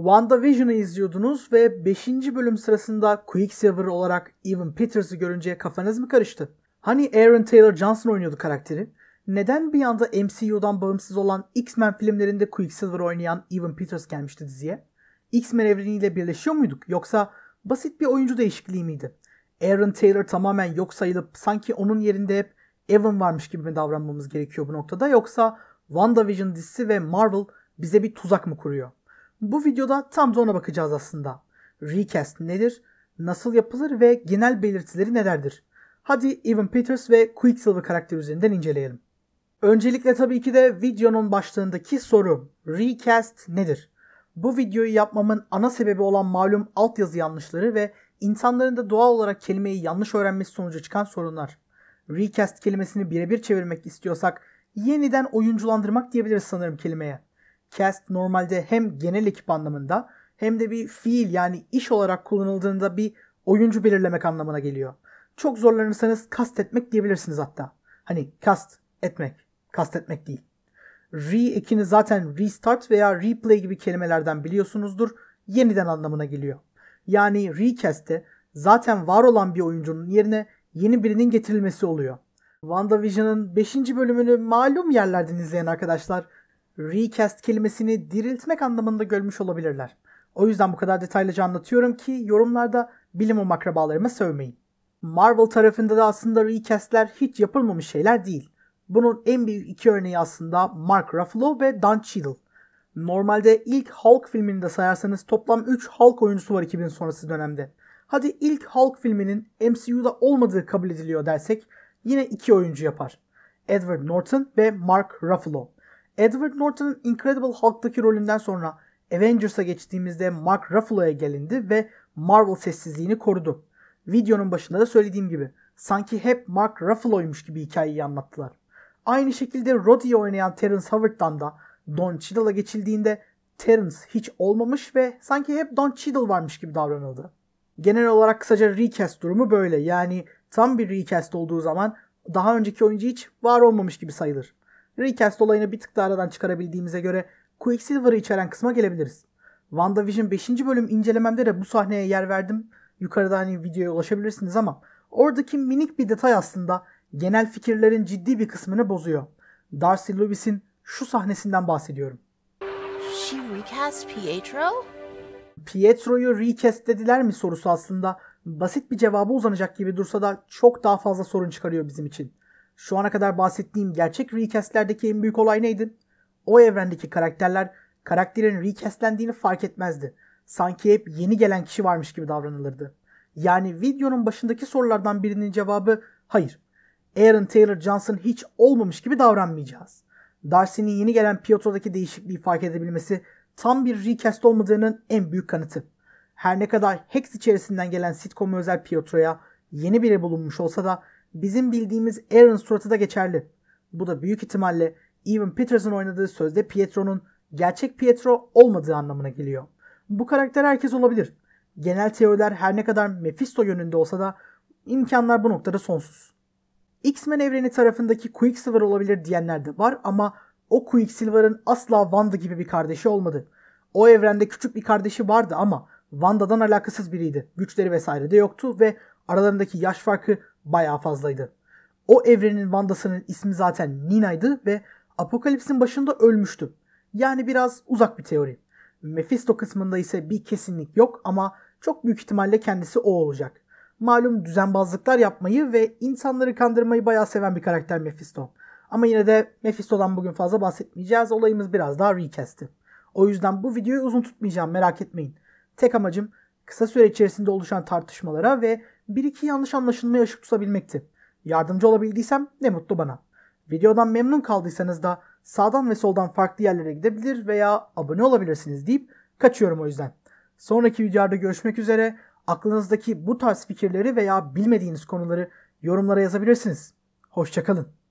WandaVision'ı izliyordunuz ve 5. bölüm sırasında Quicksilver olarak Evan Peters'ı görünce kafanız mı karıştı? Hani Aaron Taylor Johnson oynuyordu karakteri? Neden bir anda MCU'dan bağımsız olan X-Men filmlerinde Quicksilver oynayan Evan Peters gelmişti diziye? X-Men evreniyle birleşiyor muyduk yoksa basit bir oyuncu değişikliği miydi? Aaron Taylor tamamen yok sayılıp sanki onun yerinde hep Evan varmış gibi mi davranmamız gerekiyor bu noktada, yoksa WandaVision dizisi ve Marvel bize bir tuzak mı kuruyor? Bu videoda tam da ona bakacağız aslında. Recast nedir, nasıl yapılır ve genel belirtileri nelerdir? Hadi Evan Peters ve Quicksilver karakteri üzerinden inceleyelim. Öncelikle tabii ki de videonun başlığındaki soru, Recast nedir? Bu videoyu yapmamın ana sebebi olan malum altyazı yanlışları ve insanların da doğal olarak kelimeyi yanlış öğrenmesi sonucu çıkan sorunlar. Recast kelimesini birebir çevirmek istiyorsak yeniden oyunculandırmak diyebiliriz sanırım kelimeye. Cast normalde hem genel ekip anlamında hem de bir fiil, yani iş olarak kullanıldığında bir oyuncu belirlemek anlamına geliyor. Çok zorlanırsanız kast etmek diyebilirsiniz hatta. Hani kast etmek değil. Re ekini zaten restart veya replay gibi kelimelerden biliyorsunuzdur. Yeniden anlamına geliyor. Yani recast'te zaten var olan bir oyuncunun yerine yeni birinin getirilmesi oluyor. WandaVision'ın 5. bölümünü malum yerlerden izleyen arkadaşlar recast kelimesini diriltmek anlamında görmüş olabilirler. O yüzden bu kadar detaylıca anlatıyorum ki yorumlarda bilimum akrabalarıma sövmeyin. Marvel tarafında da aslında recastler hiç yapılmamış şeyler değil. Bunun en büyük iki örneği aslında Mark Ruffalo ve Don Cheadle. Normalde ilk Hulk filmini de sayarsanız toplam 3 Hulk oyuncusu var 2000 sonrası dönemde. Hadi ilk Hulk filminin MCU'da olmadığı kabul ediliyor dersek yine 2 oyuncu yapar. Edward Norton ve Mark Ruffalo. Edward Norton'ın Incredible Hulk'taki rolünden sonra Avengers'a geçtiğimizde Mark Ruffalo'ya gelindi ve Marvel sessizliğini korudu. Videonun başında da söylediğim gibi sanki hep Mark Ruffalo'ymuş gibi hikayeyi anlattılar. Aynı şekilde Rhodey'i oynayan Terrence Howard'dan da Don Cheadle'a geçildiğinde Terrence hiç olmamış ve sanki hep Don Cheadle varmış gibi davranıldı. Genel olarak kısaca recast durumu böyle, yani tam bir recast olduğu zaman daha önceki oyuncu hiç var olmamış gibi sayılır. Recast olayını bir tık daha aradan çıkarabildiğimize göre Quicksilver'ı içeren kısma gelebiliriz. WandaVision 5. bölüm incelememde de bu sahneye yer verdim. Yukarıda hani videoya ulaşabilirsiniz ama oradaki minik bir detay aslında genel fikirlerin ciddi bir kısmını bozuyor. Darcy Lewis'in şu sahnesinden bahsediyorum. She recast Pietro? Pietro'yu recast dediler mi sorusu aslında basit bir cevaba uzanacak gibi dursa da çok daha fazla sorun çıkarıyor bizim için. Şu ana kadar bahsettiğim gerçek recastlerdeki en büyük olay neydi? O evrendeki karakterler karakterin recastlendiğini fark etmezdi. Sanki hep yeni gelen kişi varmış gibi davranılırdı. Yani videonun başındaki sorulardan birinin cevabı hayır. Aaron Taylor Johnson hiç olmamış gibi davranmayacağız. Darcy'nin yeni gelen Pietro'daki değişikliği fark edebilmesi tam bir recast olmadığının en büyük kanıtı. Her ne kadar Hex içerisinden gelen sitcom özel Pietro'ya yeni biri bulunmuş olsa da bizim bildiğimiz Aaron suratı da geçerli. Bu da büyük ihtimalle Evan Peters'ın oynadığı sözde Pietro'nun gerçek Pietro olmadığı anlamına geliyor. Bu karakter herkes olabilir. Genel teoriler her ne kadar Mephisto yönünde olsa da imkanlar bu noktada sonsuz. X-Men evreni tarafındaki Quicksilver olabilir diyenler de var ama o Quicksilver'ın asla Wanda gibi bir kardeşi olmadı. O evrende küçük bir kardeşi vardı ama Wanda'dan alakasız biriydi. Güçleri vesaire de yoktu ve aralarındaki yaş farkı bayağı fazlaydı. O evrenin Wanda'sının ismi zaten Nina'ydı ve Apokalips'in başında ölmüştü. Yani biraz uzak bir teori. Mephisto kısmında ise bir kesinlik yok ama çok büyük ihtimalle kendisi o olacak. Malum düzenbazlıklar yapmayı ve insanları kandırmayı bayağı seven bir karakter Mephisto. Ama yine de Mephisto'dan bugün fazla bahsetmeyeceğiz. Olayımız biraz daha recast'i. O yüzden bu videoyu uzun tutmayacağım, merak etmeyin. Tek amacım kısa süre içerisinde oluşan tartışmalara ve bir iki yanlış anlaşılmaya ışık tutabilmekti. Yardımcı olabildiysem ne mutlu bana. Videodan memnun kaldıysanız da sağdan ve soldan farklı yerlere gidebilir veya abone olabilirsiniz deyip kaçıyorum o yüzden. Sonraki videolarda görüşmek üzere. Aklınızdaki bu tarz fikirleri veya bilmediğiniz konuları yorumlara yazabilirsiniz. Hoşça kalın.